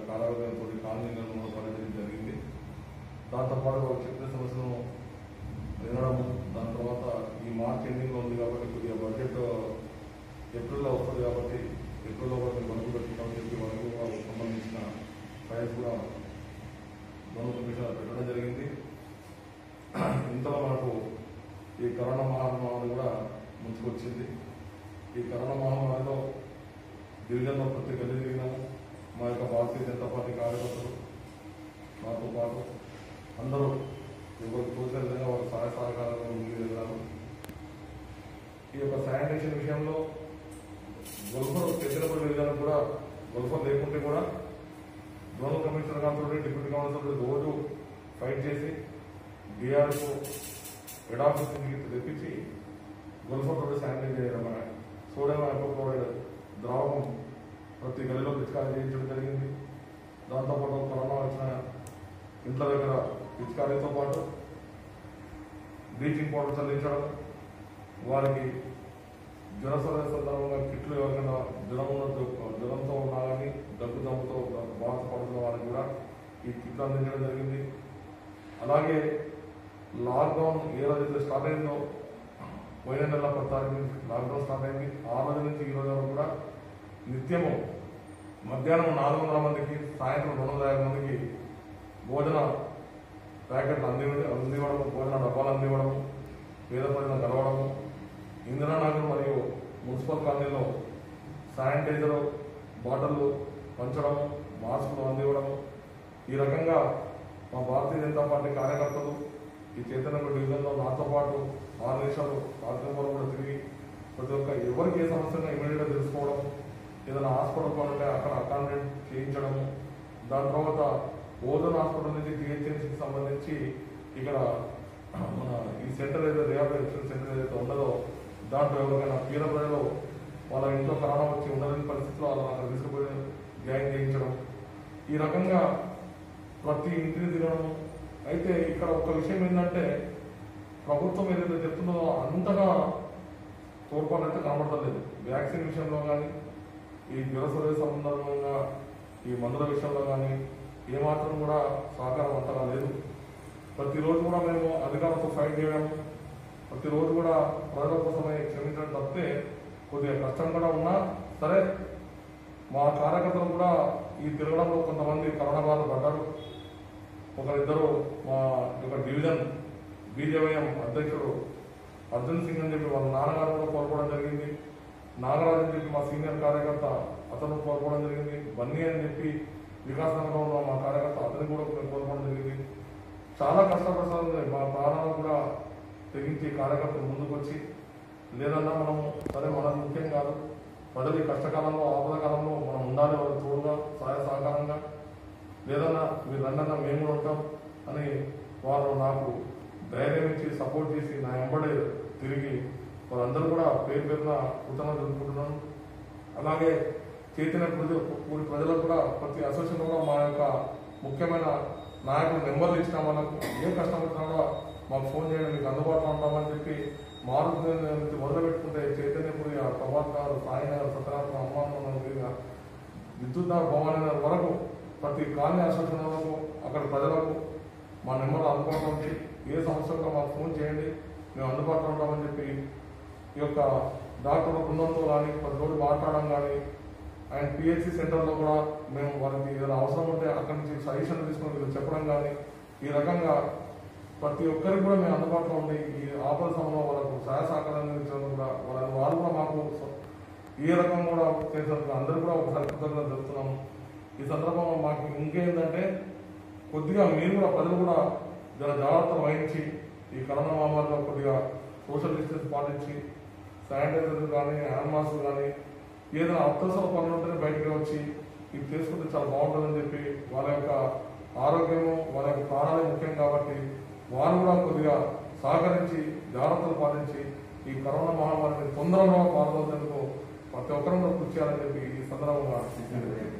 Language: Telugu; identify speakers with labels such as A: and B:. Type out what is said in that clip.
A: కార్యాలయంతో కాలనీలను పర్యటించడం జరిగింది. దాంతోపాటు వాళ్ళు చెప్పిన సమస్యను వినడము, దాని తర్వాత ఈ మార్చ్ ఎండింగ్లో ఉంది కాబట్టి కొద్దిగా బడ్జెట్ ఏప్రిల్లో వస్తుంది కాబట్టి ఏప్రిల్లో కూడా మేము మనకు పెట్టుకుంటామని చెప్పి వాళ్ళకు సంబంధించిన ఫైల్స్ కూడా గవర్నమెంట్ కమిషనర్ పెట్టడం జరిగింది. ఇంతలో మనకు ఈ కరోనా మహమ్మారి కూడా ముందుకొచ్చింది. ఈ కరోనా మహమ్మారిలో డివిజన్లో ప్రతి గది తిరిగినాము. మా యొక్క భారతీయ జనతా పార్టీ కార్యకర్తలు నాతో పాటు అందరూ ఎవరికి తోచిన విధంగా వారు సహాయ సహకారాలు ముందుకు వెళ్ళారు. ఈ యొక్క శానిటేషన్ విషయంలో గొల్ఫర్ తెచ్చినప్పుడు విధానం కూడా గొల్ఫర్ లేకుంటే కూడా జోనల్ కమిషనర్ గారితో డిప్యూటీ కమిషనర్ రోజు ఫైట్ చేసి డిఆర్ఎస్ హెడ్ ఆఫీస్ తెప్పించి గొల్ఫర్ తోటి శానిటైజ్ చేయడం, సోడియం హైపోక్లోరైడ్ ద్రావకం ప్రతి గదిలో పిచికారీ చేయించడం జరిగింది. దాంతోపాటు కరోనా వచ్చిన ఇంట్ల దగ్గర పిచికారీతో పాటు బ్లీచింగ్ పౌడర్ చల్లించడం, వారికి జ్వరసర సందర్భంగా కిట్లు ఎవరికైనా జ్వరంతో ఉన్నా కానీ దగ్గుదమ్ముతో బాధపడుతున్న వారికి కూడా ఈ కిట్లు అందించడం జరిగింది. అలాగే లాక్డౌన్ ఏ రోజైతే స్టార్ట్ అయిందో పోయిన నెల 10 తారీఖు నుంచి లాక్డౌన్ స్టార్ట్ అయింది. ఆ రోజు నుంచి ఈ రోజు వరకు కూడా నిత్యము మధ్యాహ్నం 400 మందికి, సాయంత్రం 250 మందికి భోజన ప్యాకెట్లు అందివ్వడము, భోజన డబ్బాలు అందివ్వడము, పేద ప్రజలను కలవడము, ఇందిరానగర్ మరియు మున్సిపల్ కాలనీలో శానిటైజర్ బాటిల్లు పంచడము, మాస్కులు అందివ్వడము, ఈ రకంగా మా భారతీయ జనతా పార్టీ కార్యకర్తలు ఈ చైతన్యగూడ డివిజన్లో నాతో పాటు 6 నిమిషాలు కార్యక్రమాలు కూడా తిరిగి ప్రతి ఒక్క ఎవరికి ఏ సమస్యగా ఇమీడియట్గా తెలుసుకోవడం, ఏదైనా హాస్పిటల్ ఉంటే అక్కడ అకామిడేట్ చేయించడము, దాని తర్వాత ఓజోన్ హాస్పిటల్ నుంచి జిహెచ్ఎంసీకి సంబంధించి ఇక్కడ మన ఈ సెంటర్ ఏదైతే రిహాబిలిటేషన్ సెంటర్ ఏదైతే ఉన్నదో దాంట్లో ఎవరికైనా పేద ప్రజలు వాళ్ళ ఇంట్లో కరోనా వచ్చి ఉండలేని పరిస్థితిలో వాళ్ళని అక్కడ తీసుకుపోయి జాయిన్ చేయించడం, ఈ రకంగా ప్రతి ఇంటిని తినడం. అయితే ఇక్కడ ఒక విషయం ఏంటంటే ప్రభుత్వం ఏదైతే చెప్తుందో అంతగా తోడ్పాటు అయితే కనబడతలేదు. వ్యాక్సిన్ విషయంలో కానీ, ఈ జ్వరసర్వే సందర్భంగా ఈ మందుల విషయంలో కానీ ఏమాత్రం కూడా సహకారం అంతగా లేదు. ప్రతిరోజు కూడా మేము అధికారులతో ఫైట్ చేయడం, ప్రతిరోజు కూడా ప్రజల కోసమే క్షమించడం తప్పితే కొద్దిగా కష్టం కూడా ఉన్నా సరే మా కార్యకర్తలు కూడా ఈ తిరగడంలో కొంతమంది కరోనా బాధ పడ్డారు. ఒకరిద్దరు మా యొక్క డివిజన్ బీజేవైఎం అధ్యక్షుడు అర్జున్ సింగ్ అని చెప్పి వాళ్ళ నాన్నగారు కూడా కోల్పోవడం జరిగింది. నాగరాజు అని చెప్పి మా సీనియర్ కార్యకర్త అతను కోల్పోవడం జరిగింది. బన్నీ అని చెప్పి వికాస్ నగర్లో ఉన్న మా కార్యకర్త అతను కూడా కోల్పోవడం జరిగింది. చాలా కష్టపడుతుంది. మా ప్రాణాలు కూడా తెగించి కార్యకర్తలు ముందుకు వచ్చి లేదన్నా మనము సరే మనకు ముఖ్యం కాదు, ప్రజలు ఈ కష్టకాలంలో ఆపద కాలంలో మనం ఉండాలి, వాళ్ళు తోడుగా సహాయ సహకారంగా, లేదన్నా మీరు రండన్నా మేము ఉంటాం అని వాళ్ళు నాకు ధైర్యం ఇచ్చి సపోర్ట్ చేసి నా వెంబడి తిరిగి వాళ్ళందరూ కూడా పేరు పేరున కృతజ్ఞతలు తెలుపుకుంటున్నాను. అలాగే పూరి ప్రజలకు కూడా ప్రతి అసోసియేషన్ కూడా మా యొక్క ముఖ్యమైన నాయకులు నెంబర్లు ఇచ్చిన వాళ్ళకు ఏం కష్టం వచ్చినా కూడా మాకు ఫోన్ చేయండి, మీకు అందుబాటులో ఉంటామని చెప్పి మారుతి మొదలు పెట్టుకుంటే చైతన్యపురి, ప్రభాత్ గారు, సాయినగర్, సత్యనారాయణ, అమ్మానగర్, విద్యుత్ నగర్, భవానీ నగర్ వరకు ప్రతి కాలనీ అసోసియేషన్లకు అక్కడ ప్రజలకు మా నెంబర్లు అందుబాటులో ఉంచి ఏ సమస్యలో మాకు ఫోన్ చేయండి, మేము అందుబాటులో ఉంటామని చెప్పి ఈ యొక్క డాక్టర్ల బృందంతో కానీ ప్రతిరోజు మాట్లాడడం కానీ, అండ్ పిహెచ్సి సెంటర్లో కూడా మేము వారికి ఏదైనా అవసరం ఉంటే అక్కడి నుంచి సజెషన్ తీసుకుని చెప్పడం కానీ, ఈ రకంగా ప్రతి ఒక్కరికి కూడా మేము అందుబాటులో ఉండి ఈ ఆపద సమయంలో వాళ్ళకు సహాయ సహకారం అందించడం కూడా వాళ్ళు కూడా మాకు ఏ రకంగా కూడా చేసినందుకు అందరూ కూడా ఒకసారి కృతజ్ఞతలు చెప్తున్నాము. ఈ సందర్భంలో మాకు ఇంకేంటంటే కొద్దిగా మీరు కూడా ప్రజలు కూడా జాగ్రత్తలు వహించి ఈ కరోనా మహమ్మారిలో కొద్దిగా సోషల్ డిస్టెన్స్ పాటించి శానిటైజర్ కానీ హ్యాండ్ మాస్క్ కానీ ఏదైనా అత్యవసర పనులు ఉంటేనే బయటకు వచ్చి ఇది చేసుకుంటే చాలా బాగుంటుందని చెప్పి వాళ్ళ యొక్క ఆరోగ్యము వాళ్ళ యొక్క ప్రాణాలే ముఖ్యం కాబట్టి వారు కూడా కొద్దిగా సహకరించి జాగ్రత్తలు పాటించి ఈ కరోనా మహమ్మారిని తొందరగా పాల్గొనేందుకు ప్రతి ఒక్కరూ కృషి చేయాలని చెప్పి ఈ సందర్భంగా